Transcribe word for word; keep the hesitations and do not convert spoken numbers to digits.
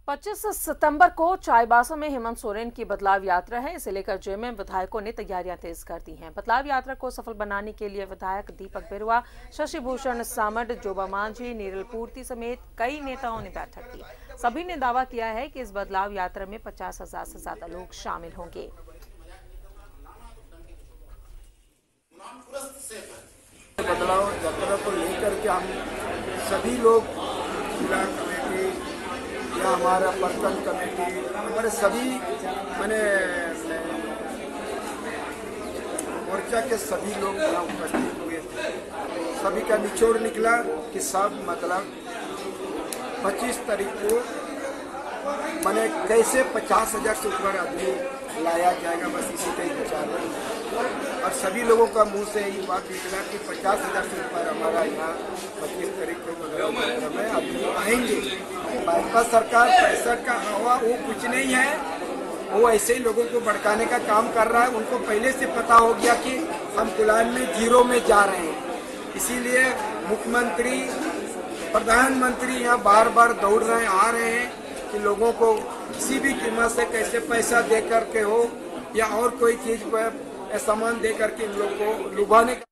पच्चीस सितंबर को चाईबासा में हेमंत सोरेन की बदलाव यात्रा है। इसे लेकर जेएमएम विधायकों ने तैयारियां तेज कर दी हैं। बदलाव यात्रा को सफल बनाने के लिए विधायक दीपक बिरुआ, शशि भूषण सामंत, जोबा मांझी, नीरल पूर्ति समेत कई नेताओं ने बैठक की। सभी ने दावा किया है कि इस बदलाव यात्रा में पचास हजार से ज्यादा लोग शामिल होंगे। बदलाव यात्रा को लेकर के हम सभी लोग जिला कमेटी या हमारा पर्यटन कमेटी, हमारे सभी मैंने मोर्चा के सभी लोग यहाँ उपस्थित हुए थे। सभी का निचोड़ निकला कि सब मतलब पच्चीस तारीख को मैंने कैसे पचास हजार से ऊपर आदमी लाया जाएगा, बस इसी का ही विचार है। और सभी लोगों का मुंह से यही बात निकला कि पचास हजार से ऊपर हमारा यहाँ पच्चीस तारीख को में आदमी आएंगे। भाजपा सरकार पैसा का हवा वो कुछ नहीं है, वो ऐसे ही लोगों को भड़काने का काम कर रहा है। उनको पहले से पता हो गया कि हम कुलान में जीरो में जा रहे हैं, इसीलिए मुख्यमंत्री प्रधानमंत्री यहाँ बार बार दौड़ रहे आ रहे हैं कि लोगों को किसी भी कीमत से कैसे पैसा दे करके हो या और कोई चीज पर सामान दे करके इन लोगों को लुभाने का